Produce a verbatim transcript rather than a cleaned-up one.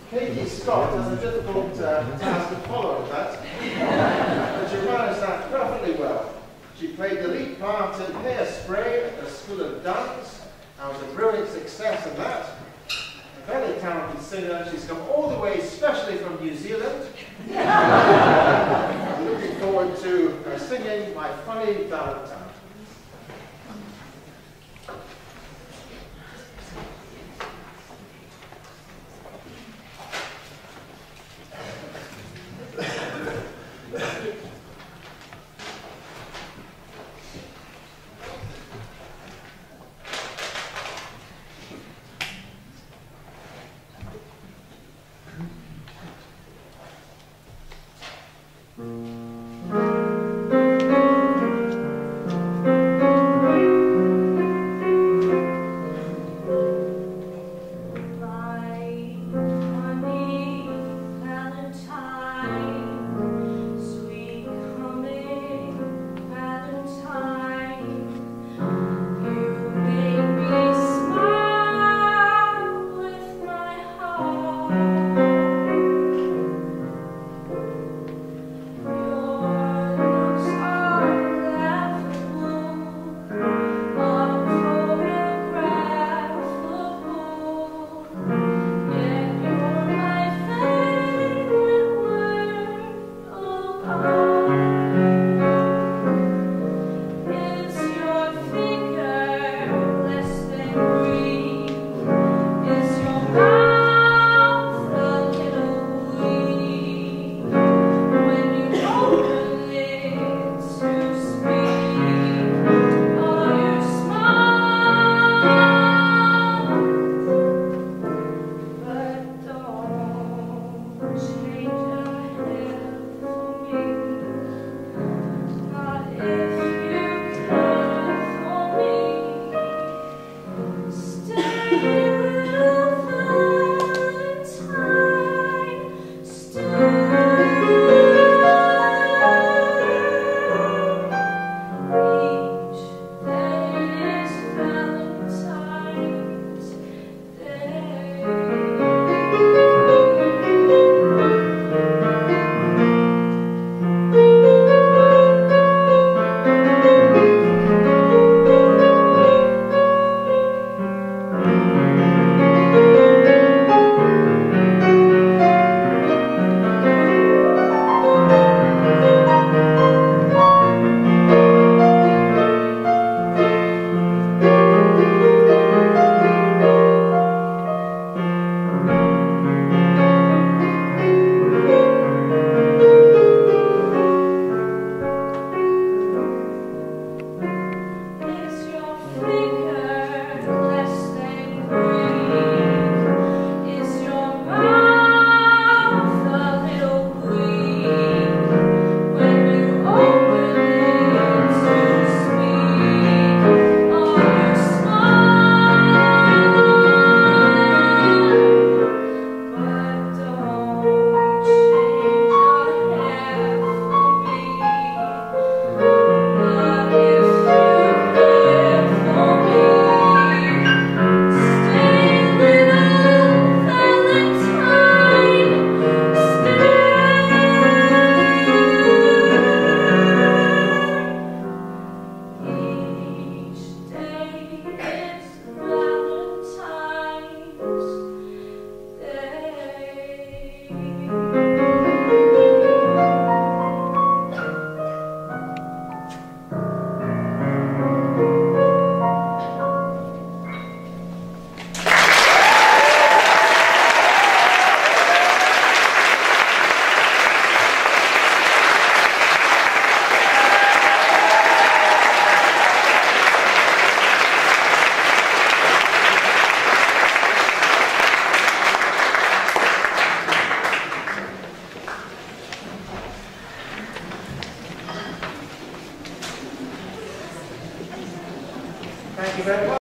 Katie Scott has a difficult uh, task to follow at that, but she managed that perfectly well. She played the lead part in Hairspray at the School of Dance and was a brilliant success in that. A very talented singer. She's come all the way, especially from New Zealand. I'm looking forward to her singing My Funny Valentine. Thank you very much.